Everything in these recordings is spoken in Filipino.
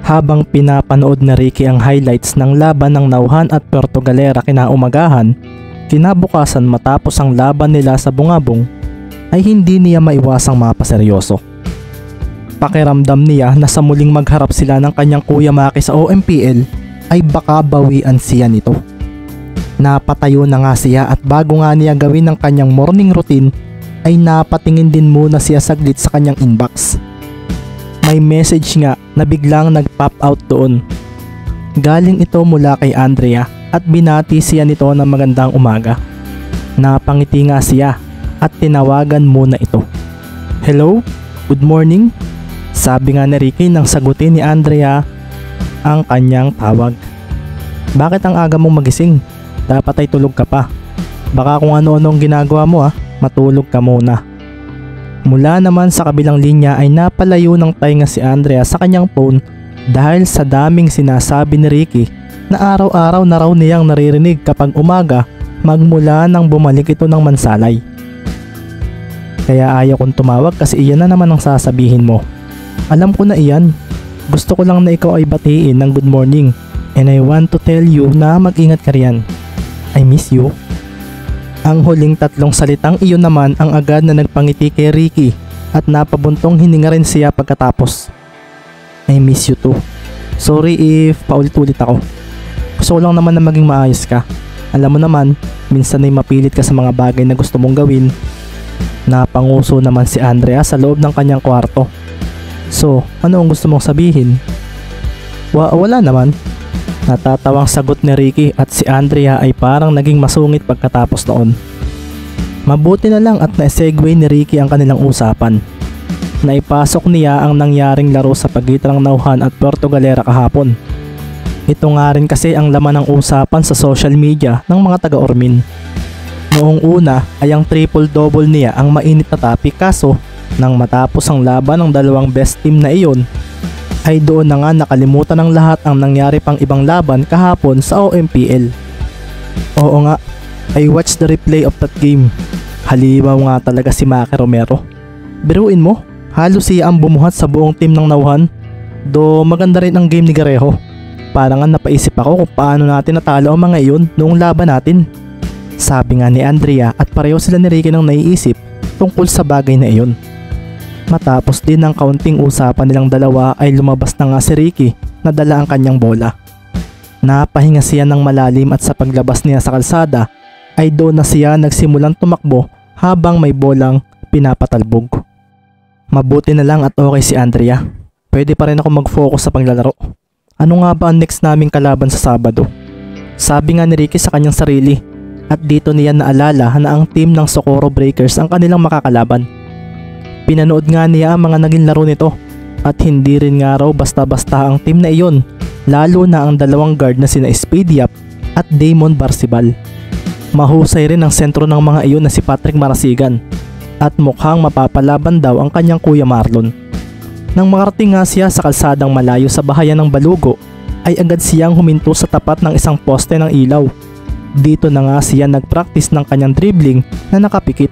Habang pinapanood na Ricky ang highlights ng laban ng Nauhan at Puerto Galera kinaumagahan, kinabukasan matapos ang laban nila sa Bungabong, ay hindi niya maiwasang mapaseryoso. Pakiramdam niya na sa muling magharap sila ng kanyang Kuya Maki sa OMPL ay baka bawian siya nito. Napatayo na nga siya at bago nga niya gawin ang kanyang morning routine ay napatingin din muna siya saglit sa kanyang inbox. May message nga na biglang nag-pop out doon. Galing ito mula kay Andrea at binati siya nito ng magandang umaga. Napangiti nga siya at tinawagan muna ito. "Hello? Good morning?" Sabi nga ni Ricky nang sagutin ni Andrea ang kanyang tawag. "Bakit ang aga mong magising? Dapat ay tulog ka pa. Baka kung ano-anong ginagawa mo matulog ka muna." Mula naman sa kabilang linya ay napalayo ng tainga si Andrea sa kanyang phone dahil sa daming sinasabi ni Ricky na araw-araw na raw niyang naririnig kapag umaga magmula nang bumalik ito ng Mansalay. "Kaya ayaw kong tumawag kasi iyan na naman ang sasabihin mo. Alam ko na iyan. Gusto ko lang na ikaw ay batiin ng good morning and I want to tell you na mag-ingat ka riyan. I miss you." Ang huling tatlong salitang iyon naman ang agad na nagpangiti kay Ricky at napabuntong hininga rin siya pagkatapos. "I miss you too. Sorry if paulit-ulit ako. Gusto ko lang naman na maging maayos ka. Alam mo naman, minsan ay mapilit ka sa mga bagay na gusto mong gawin." Napanguso naman si Andrea sa loob ng kanyang kwarto. "So, ano ang gusto mong sabihin?" Wala naman." Natatawang sagot ni Ricky at si Andrea ay parang naging masungit pagkatapos noon. Mabuti na lang at na-segue ni Ricky ang kanilang usapan. Naipasok niya ang nangyaring laro sa pagitan ng Nauhan at Puerto Galera kahapon. Ito nga rin kasi ang laman ng usapan sa social media ng mga taga-Ormin. Noong una ay ang triple-double niya ang mainit na topic, kaso nang matapos ang laban ng dalawang best team na iyon ay doon na nga nakalimutan ng lahat ang nangyari pang ibang laban kahapon sa OMPL. Oo nga, I watched the replay of that game. Halimaw nga talaga si Maki Romero. Biruin mo, halos siya ang bumuhat sa buong team ng Nauhan. Do maganda rin ang game ni Garejo. Parang nga napaisip ako kung paano natin natalo ang mga iyon noong laban natin. Sabi nga ni Andrea at pareho sila ni Ricky nang naiisip tungkol sa bagay na iyon. Matapos din ang kaunting usapan nilang dalawa ay lumabas na nga si Ricky na dala ang kanyang bola. Napahinga siya ng malalim at sa paglabas niya sa kalsada ay doon na siya nagsimulang tumakbo habang may bolang pinapatalbog. Mabuti na lang at okay si Andrea. Pwede pa rin ako mag-focus sa paglalaro. Ano nga ba ang next naming kalaban sa Sabado? Sabi nga ni Ricky sa kanyang sarili at dito niya naalala na ang team ng Socorro Breakers ang kanilang makakalaban. Pinanood nga niya ang mga naging laro nito at hindi rin nga raw basta-basta ang team na iyon, lalo na ang dalawang guard na sina Speedy Yap at Damon Barcibal. Mahusay rin ang sentro ng mga iyon na si Patrick Marasigan at mukhang mapapalaban daw ang kanyang Kuya Marlon. Nang makarating nga siya sa kalsadang malayo sa bahayan ng Balugo ay agad siyang huminto sa tapat ng isang poste ng ilaw. Dito na nga siya nagpractice ng kanyang dribbling na nakapikit.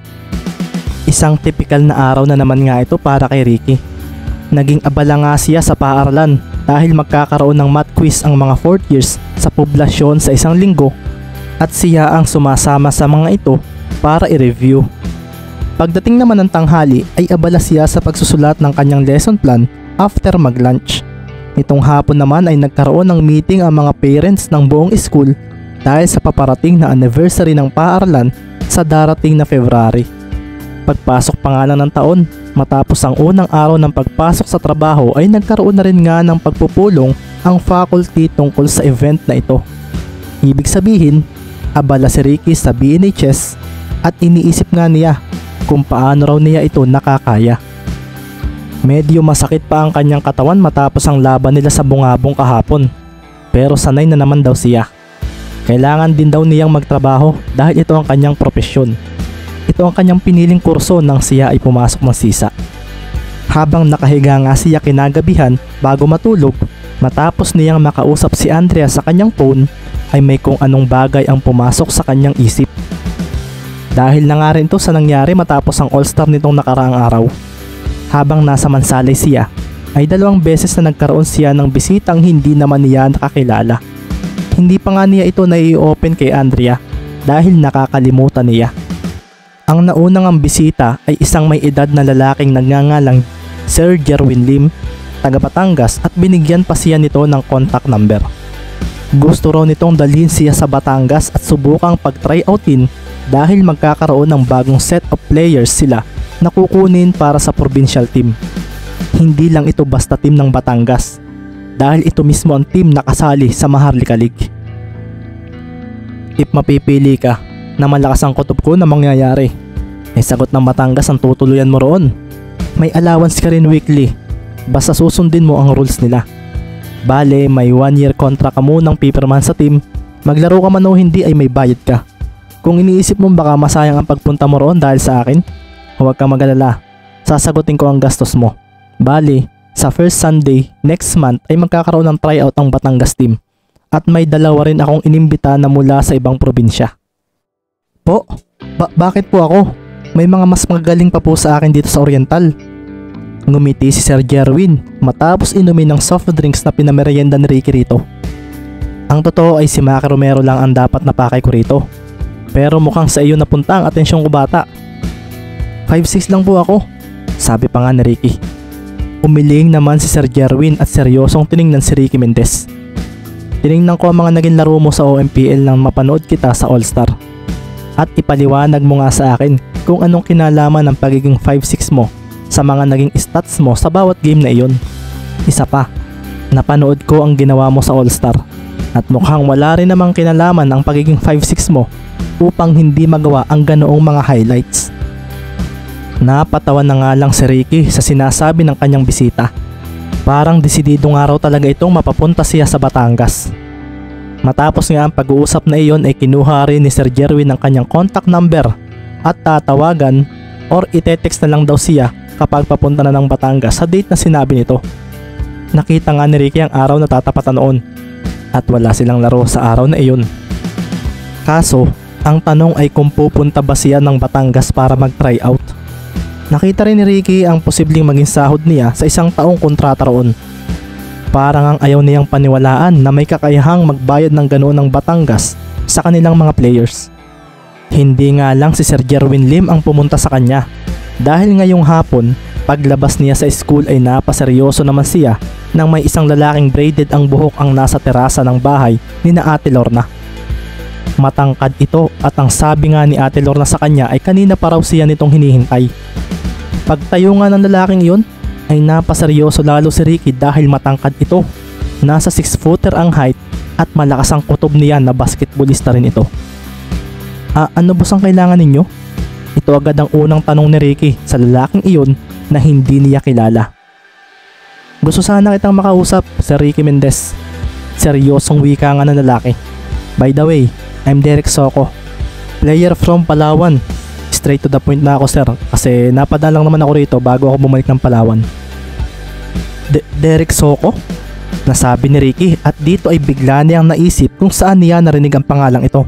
Isang tipikal na araw na naman nga ito para kay Ricky. Naging abala nga siya sa paaralan dahil magkakaroon ng math quiz ang mga 4th years sa poblasyon sa isang linggo at siya ang sumasama sa mga ito para i-review. Pagdating naman ng tanghali ay abala siya sa pagsusulat ng kanyang lesson plan after mag-lunch. Itong hapon naman ay nagkaroon ng meeting ang mga parents ng buong school dahil sa paparating na anniversary ng paaralan sa darating na February. Pagpasok pa nga lang ng taon, matapos ang unang araw ng pagpasok sa trabaho ay nagkaroon na rin nga ng pagpupulong ang faculty tungkol sa event na ito. Ibig sabihin, abala si Ricky sa BNHS at iniisip nga niya kung paano raw niya ito nakakaya. Medyo masakit pa ang kanyang katawan matapos ang laban nila sa Bungabong kahapon, pero sanay na naman daw siya. Kailangan din daw niyang magtrabaho dahil ito ang kanyang propesyon. Ito ang kanyang piniling kurso nang siya ay pumasok ng sisa. Habang nakahiga nga siya kinagabihan bago matulog, matapos niyang makausap si Andrea sa kanyang phone, ay may kung anong bagay ang pumasok sa kanyang isip. Dahil na nga rin ito sa nangyari matapos ang All-Star nitong nakaraang araw. Habang nasa Mansalay siya, ay 2 beses na nagkaroon siya ng bisitang hindi naman niya nakakilala. Hindi pa nga niya ito nai-open kay Andrea dahil nakakalimutan niya. Ang naunang ang bisita ay isang may edad na lalaking nagngangalang Sir Jerwin Lim, taga Batangas, at binigyan pa siya nito ng contact number. Gusto raw nitong dalhin siya sa Batangas at subukang pag-tryoutin dahil magkakaroon ng bagong set of players sila na kukunin para sa provincial team. Hindi lang ito basta team ng Batangas dahil ito mismo ang team na kasali sa Maharlika League. If mapipili ka na malakas ang kutob ko na mangyayari, ay sagot ng Batangas ang tutuluyan mo roon. May allowance ka rin weekly basta susundin mo ang rules nila. Bale, may 1-year contract ka munang pipirmahan sa team. Maglaro ka man o hindi ay may bayad ka. Kung iniisip mo baka masayang ang pagpunta mo roon dahil sa akin, huwag kang mag-alala, sasagutin ko ang gastos mo. Bale, sa first Sunday next month ay magkakaroon ng tryout ang Batangas team at may 2 rin akong inimbita na mula sa ibang probinsya. Po? Bakit po ako? May mga mas magagaling pa po sa akin dito sa Oriental. Ngumiti si Sir Jerwin matapos inumin ng soft drinks na pinamerienda ni Ricky rito. Ang totoo ay si Maki Romero lang ang dapat na pakay ko rito. Pero mukhang sa iyo napunta ang atensyon ko, bata. 5'6" lang po ako, sabi pa nga ni Ricky. Umiling naman si Sir Jerwin at seryosong tiningnan si Ricky Mendez. Tiningnan ko ang mga naging laro mo sa OMPL nang mapanood kita sa All-Star. At ipaliwanag mo nga sa akin kung anong kinalaman ng pagiging 5'6" mo sa mga naging stats mo sa bawat game na iyon. Isa pa, napanood ko ang ginawa mo sa All-Star at mukhang wala rin namang kinalaman ang pagiging 5'6" mo upang hindi magawa ang ganoong mga highlights. Napatawa na nga lang si Ricky sa sinasabi ng kanyang bisita. Parang desidido nga raw talaga itong mapapunta siya sa Batangas. Matapos nga ang pag-uusap na iyon ay kinuha rin ni Sir Jerwin ang kanyang contact number at tatawagan or ite-text na lang daw siya kapag papunta na ng Batangas sa date na sinabi nito. Nakita nga ni Ricky ang araw na tatapatan noon at wala silang laro sa araw na iyon. Kaso, ang tanong ay kung pupunta ba siya ng Batangas para mag-try out. Nakita rin ni Ricky ang posibleng maging sahod niya sa 1 taong kontrata roon. Parang ang ayaw niyang paniwalaan na may kakayahang magbayad ng ganoon ng Batangas sa kanilang mga players. Hindi nga lang si Sir Jerwin Lim ang pumunta sa kanya dahil ngayong hapon paglabas niya sa school ay napaseryoso naman siya nang may isang lalaking braided ang buhok ang nasa terasa ng bahay ni na Ate Lorna. Matangkad ito at ang sabi nga ni Ate Lorna sa kanya ay kanina pa raw siya nitong hinihintay. Pagtayo nga ng lalaking iyon ay napaseryoso lalo si Ricky dahil matangkad ito. Nasa 6-footer ang height at malakas ang kutob niya na basketballista rin ito. Ano ba ang kailangan ninyo? Ito agad ang unang tanong ni Ricky sa lalaking iyon na hindi niya kilala. Gusto sana kitang makausap, Sir Ricky Mendez. Seryosong wika nga ng lalaki. By the way, I'm Derek Soco, player from Palawan. Straight to the point na ako, sir, kasi napadaan lang naman ako rito bago ako bumalik ng Palawan. Derek Soco? Nasabi ni Ricky at dito ay bigla niyang naisip kung saan niya narinig ang pangalang ito.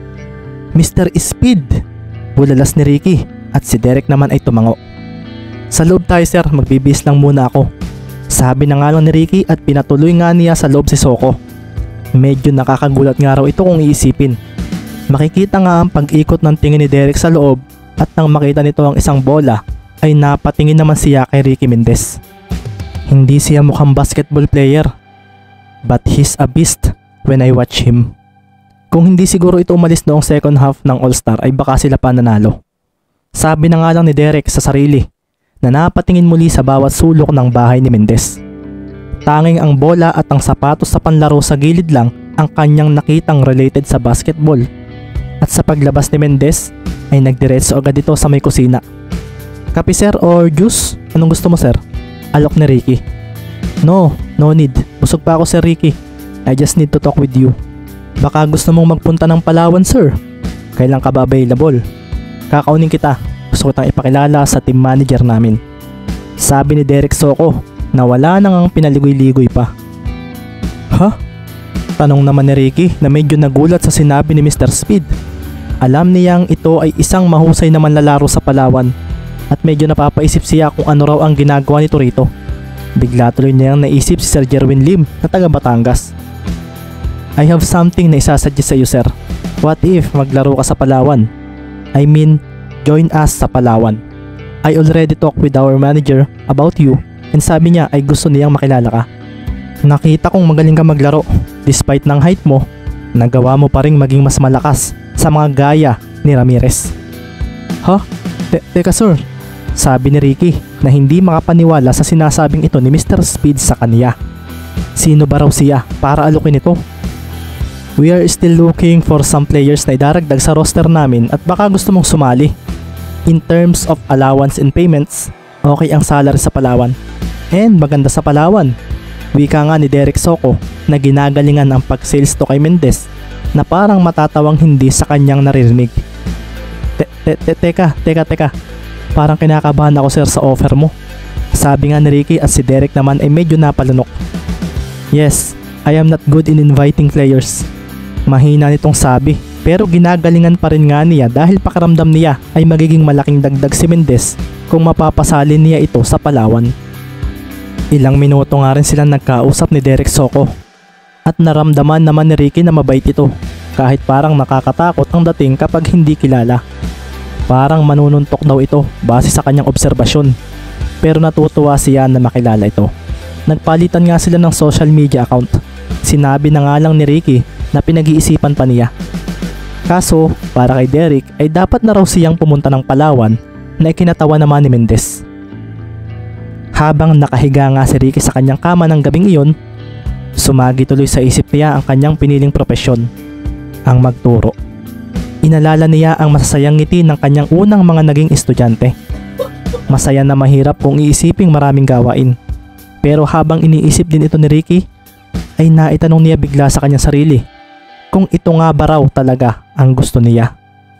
Mr. Speed, bulalas ni Ricky at si Derek naman ay tumango. Sa loob tayo, sir, magbibis lang muna ako, sabi na nga lang ni Ricky at pinatuloy nga niya sa loob si Soco. Medyo nakakagulat nga raw ito kung iisipin. Makikita nga ang pag-ikot ng tingin ni Derek sa loob at nang makita nito ang isang bola ay napatingin naman siya kay Ricky Mendez. Hindi siya mukhang basketball player, but he's a beast when I watch him. Kung hindi siguro ito umalis noong second half ng All-Star ay baka sila pa nanalo. Sabi na nga lang ni Derek sa sarili na napatingin muli sa bawat sulok ng bahay ni Mendez. Tanging ang bola at ang sapatos sa panlaro sa gilid lang ang kanyang nakitang related sa basketball. At sa paglabas ni Mendez ay nagdiretso agad ito sa may kusina. Kape, sir, or juice? Anong gusto mo, sir? Alok ni Ricky. No need. Busog pa ako, Sir Ricky. I just need to talk with you. Baka gusto mong magpunta ng Palawan, sir. Kailan ka ba available? Kakaunin kita. Gusto ko tang ipakilala sa team manager namin. Sabi ni Derek Soco na wala nang pinaligoy-ligoy pa. Ha? Tanong naman ni Ricky na medyo nagulat sa sinabi ni Mr. Speed. Alam niyang ito ay isang mahusay na manlalaro sa Palawan at medyo napapaisip siya kung ano raw ang ginagawa nito rito. Bigla tuloy niyang naisip si Sir Jerwin Lim na taga Batangas. I have something na isasuggest sa iyo, sir. What if maglaro ka sa Palawan? I mean, join us sa Palawan. I already talked with our manager about you and sabi niya ay gusto niyang makilala ka. Nakita kong magaling ka maglaro. Despite ng height mo, nagawa mo pa ring maging mas malakas sa mga gaya ni Ramirez. Ha? Teka sir, sabi ni Ricky na hindi makapaniwala sa sinasabing ito ni Mr. Speed sa kanya. Sino ba raw siya para alukin ito? We are still looking for some players na idaragdag sa roster namin at baka gusto mong sumali. In terms of allowance and payments, okay ang salary sa Palawan. And maganda sa Palawan. Wika nga ni Derek Soco na ginagalingan ang pag-sales to kay Mendez na parang matatawang hindi sa kanyang naririnig. Teka. Parang kinakabahan ako sir sa offer mo. Sabi nga ni Ricky at si Derek naman ay medyo napalunok. Yes, I am not good in inviting players. Mahina nitong sabi pero ginagalingan pa rin nga niya dahil pakiramdam niya ay magiging malaking dagdag si Mendez kung mapapasali niya ito sa Palawan. Ilang minuto nga rin silang nagkausap ni Derek Soco at naramdaman naman ni Ricky na mabait ito kahit parang nakakatakot ang dating kapag hindi kilala. Parang manununtok daw ito base sa kanyang obserbasyon pero natutuwa siya na makilala ito. Nagpalitan nga sila ng social media account. Sinabi na nga lang ni Ricky na pinag-iisipan pa niya. Kaso para kay Derek ay dapat na raw siyang pumunta ng Palawan na ikinatawa naman ni Mendez. Habang nakahiga nga si Ricky sa kanyang kama ng gabing iyon, sumagi tuloy sa isip niya ang kanyang piniling propesyon, ang magturo. Inalala niya ang masasayang ngiti ng kanyang unang mga naging estudyante. Masaya na mahirap kung iisiping maraming gawain. Pero habang iniisip din ito ni Ricky, ay naitanong niya bigla sa kanyang sarili kung ito nga ba raw talaga ang gusto niya.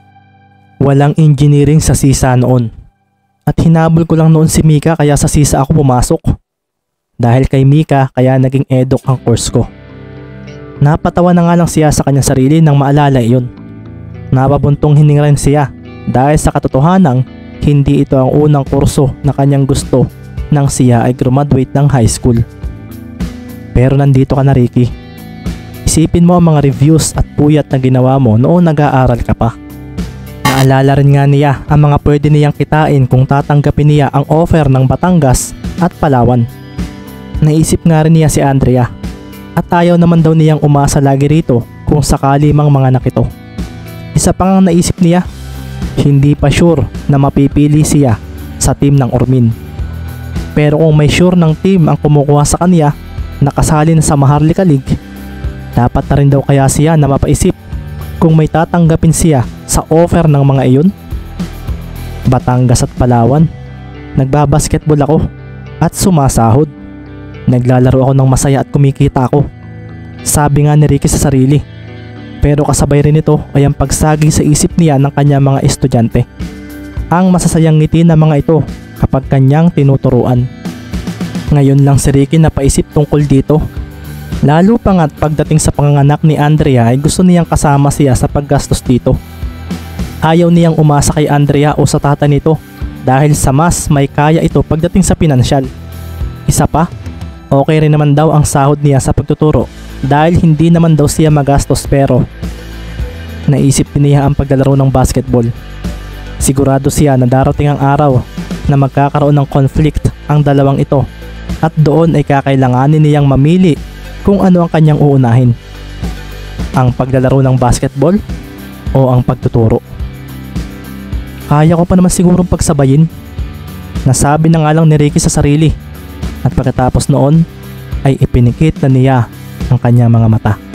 Walang engineering sa SISA noon. At hinabol ko lang noon si Mika kaya sa SISA ako pumasok. Dahil kay Mika kaya naging edok ang course ko. Napatawa na nga lang siya sa kanyang sarili nang maalala iyon. Napabuntong hininga rin siya dahil sa katotohanang hindi ito ang unang kurso na kanyang gusto nang siya ay graduate ng high school. Pero nandito ka na Ricky. Isipin mo ang mga reviews at puyat na ginawa mo noong nag-aaral ka pa. Naalala rin nga niya ang mga pwede niyang kitain kung tatanggapin niya ang offer ng Batangas at Palawan. Naisip nga rin niya si Andrea at ayaw naman daw niyang umasa lagi rito kung sakali mang mga nakito. Isa pang naisip niya, hindi pa sure na mapipili siya sa team ng Ormin. Pero kung may sure ng team ang kumukuha sa kanya na kasali na sa Maharlika League, dapat na rin daw kaya siya na mapaisip kung may tatanggapin siya sa offer ng mga iyon. Batangas at Palawan, nagbabasketball ako at sumasahod. Naglalaro ako ng masaya at kumikita ako. Sabi nga ni Ricky sa sarili. Pero kasabay rin ito ay ang pagsagi sa isip niya ng kanyang mga estudyante. Ang masasayang ngiti ng mga ito kapag kanyang tinuturuan. Ngayon lang si Ricky napaisip tungkol dito. Lalo pa nga't pagdating sa panganganak ni Andrea ay gusto niyang kasama siya sa paggastos dito. Ayaw niyang umasa kay Andrea o sa tata nito dahil sa mas may kaya ito pagdating sa pinansyal. Isa pa, okay rin naman daw ang sahod niya sa pagtuturo dahil hindi naman daw siya magastos pero naisip din niya ang paglalaro ng basketball. Sigurado siya na darating ang araw na magkakaroon ng conflict ang dalawang ito at doon ay kakailanganin niyang mamili kung ano ang kanyang uunahin, ang paglalaro ng basketball o ang pagtuturo. Kaya ko pa naman sigurong pagsabayin, nasabi na nga lang ni Ricky sa sarili at pagkatapos noon ay ipinikit na niya ang kanyang mga mata.